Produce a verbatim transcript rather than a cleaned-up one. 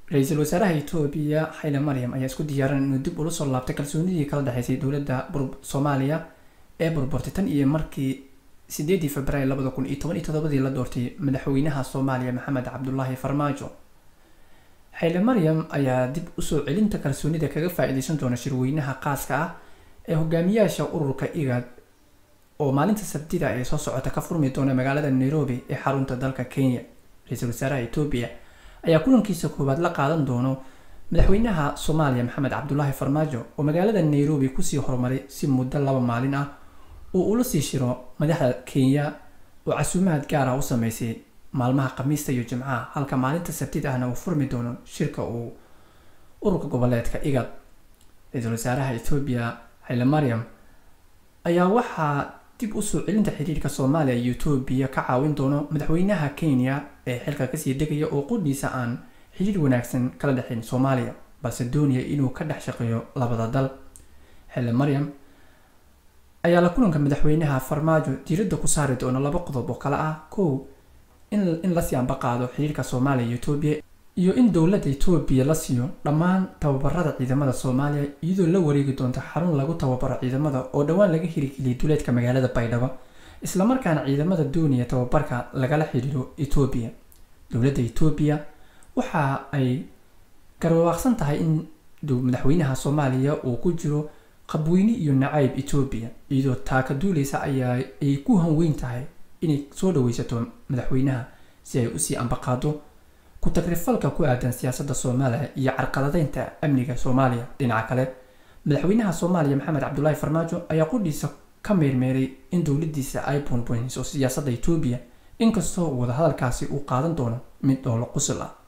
Ra'iisul Wasaaraha Itoobiya Haile Mariam ayaa isku diyaaran inuu dib ula soo laabtay kalsoonidii kala dhaxaysay dowladda Soomaaliya ee burburtay tan iyo markii sideedii Febraayo laba kun iyo toban iyo toddoba la doortay madaxweynaha Soomaaliya Maxamed Cabdullaahi Farmaajo. Haile Mariam ayaa dib u soo celinta kalsoonida kaga faa'iideysan doona shirweynaha qaaska ah ee hogaamiyaasha ururka IGAD oo maalinta Sabtida ay soo socota ka furmi doona magaalada Nairobi ee xarunta dalka Kenya. Ra'iisul Wasaaraha Itoobiya ayaa kulankiisa koobaad la qaadan doono madaxweynaha Soomaaliya Maxamed Cabdullaahi Farmaajo oo magaalada Nairobi ku sii horumaray si muddo laba maalin ah oo uu la sii shiro madaxda Kenya oo casuumaad gaar ah u sameysay maalmaha Khamiista iyo Jimcaha halka maalinta Sabtida ahna uu furmi doono shirka uu ururka goboleedka IGAD. Ra'iisul Wasaaraha Itoobiya Haile Mariam ayaa waxaa dib u soo celinta xiriirka Soomaaliya iyo Itoobiya ka caawin doono madaxweynaha Kenya ee xilka ka sii degaya oo qudhiisa aan xiriir wanaagsan kala dhaxayn Soomaaliya balse doonaya inuu ka dhex shaqeeyo labada dal. Haile Mariam ayaa la kulanka madaxweynaha Farmaajo diiradda ku saari doona laba qodob oo kala ah kow in in la sii ambaqaado xiriirka Soomaaliya iyo Itoobiya iyo in dowladda Itoobiya la siiyo dhammaan tababarada ciidamada Soomaaliya iyadoo la wareegi doonto xarun lagu tababaro ciidamada oo dhawaan laga hirgeliyay duleedka magaalada Baydhabo isla markaana ciidamada doonaya tababarka lagala xiriiro Itoobiya. Dowladda Itoobiya waxa ay garwaaqsan tahay in madaxweynaha Soomaaliya uu ku jiro qabweyne iyo nacayb Itoobiya iyadoo taa ka duuleysa ayaa ay ku hanweyn tahay inay soo dhaweysato madaxweynaha si ay u sii ambaqaado ku tagrifalka ku aadan siyaasadda Soomaaliya iyo carqaladeynta amniga Soomaaliya. Dhinaca kale madaxweynaha Soomaaliya Maxamed Cabdullaahi Farmaajo ayaa qudhiisa ka meermeeray in dowladdiisa ay buunbuuniso siyaasadda Itoobiya inkastoo wada hadalkaasi uu qaadan doono mid oo la qosol ah.